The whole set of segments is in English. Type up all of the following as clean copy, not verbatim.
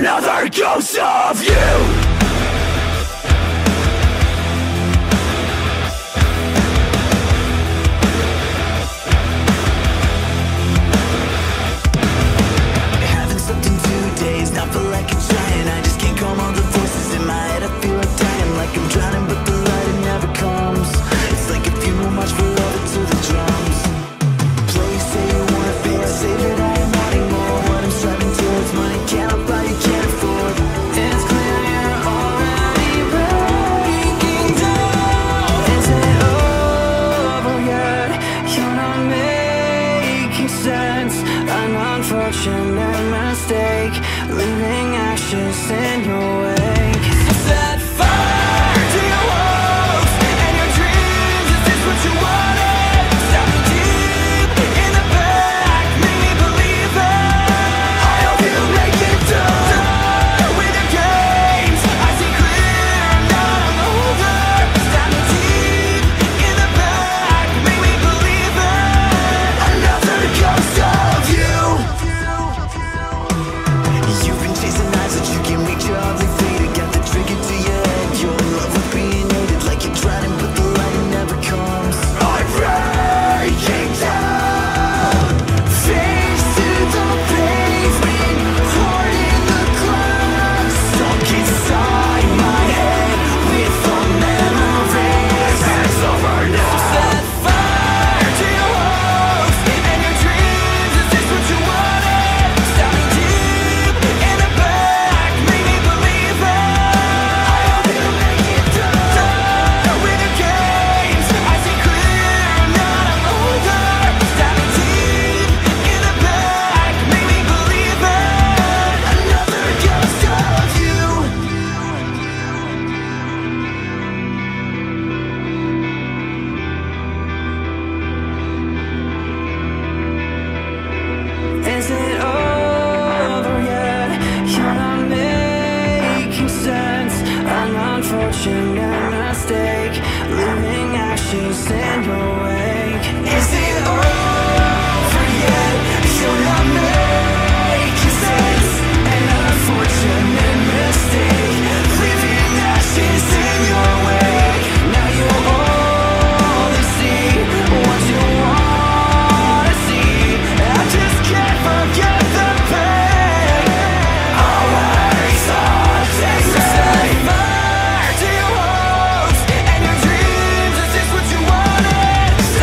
another ghost of you. Not feel like I'm trying, I just can't calm all the voices in my head. I feel like dying, like I'm drowning, but the light it never comes. It's like a funeral march for love to the drums. Play, say you wanna be, I say that I am wanting more. What I'm striving towards, money can't buy, you can't afford. It's clear you're already breaking down. Is it over yet? You're not making sense. An unfortunate mistake, leaving ashes in your wake. Set fire to your hopes and your dreams. Is this what you wanted? Stab me deep in the back, make me believe it. I hope you make it through. Done with your games, I see clear, I'm not a mover. Stab me deep in the back, make me believe it. Another ghost of you. You've been chasing eyes that you can't reach, your ugly faded. Got the trigger to your head, your love with being hated. Like you're drowning, but the light never comes. I'm breaking down, face to the pavement, heart in the ground. Stuck inside my head with the memories. It's over now. Set fire to your hopes and your dreams. Is this what you wanted? Stab me deep in the back, make me believe it. I hope you make it through. Done with your games, I see clear, I'm not a loser. Stab me deep in the back, make me believe it. Another ghost of you. Is it over yet? You're not making sense. An unfortunate mistake, leaving ashes in your wake. Is it over yet? You're not making sense. An unfortunate mistake, leaving ashes in your wake. Now you only see what you wanna see. I just can't forget the pain. Always on set fire to your hopes and your dreams. Is this what you wanted?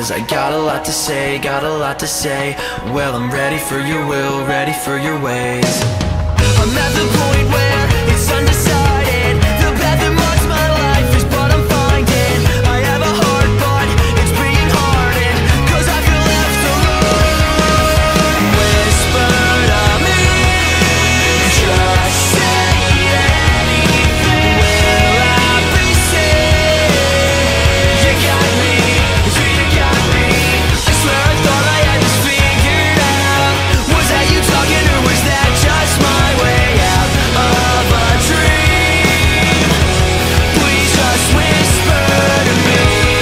'cause I got a lot to say, got a lot to say. Well, I'm ready for your will, ready for your ways. I'm at the point where it's undecided. The path that marks my life is what I'm finding. I have a heart, but it's being hardened, 'cause I feel left alone. Whisper to me, just say anything. Will I be safe? You got me, you got me. I swear I thought I had this figured out. Was that you talking, or was that just my way out of a dream? Please just whisper to me.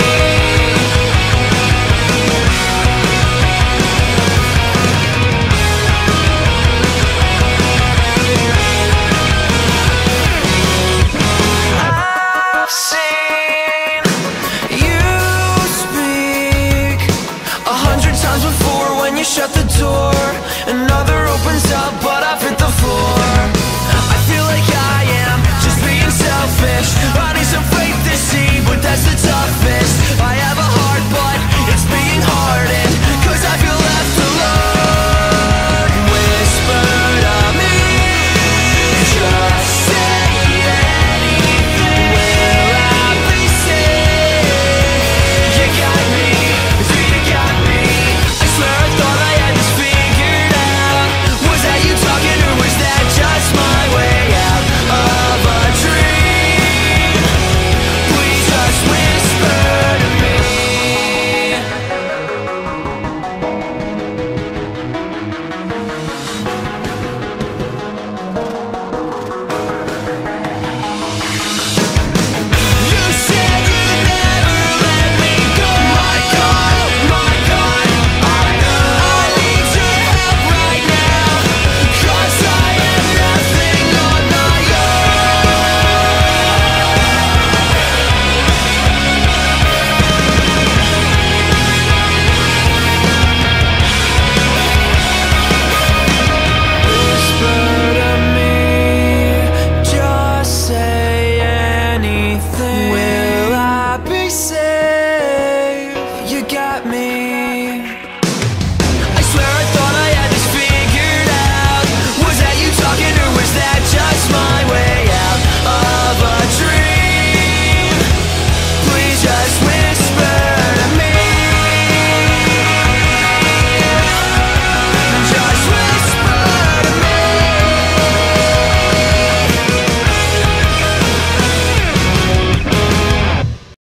I've seen you speak 100 times before when you shut the door.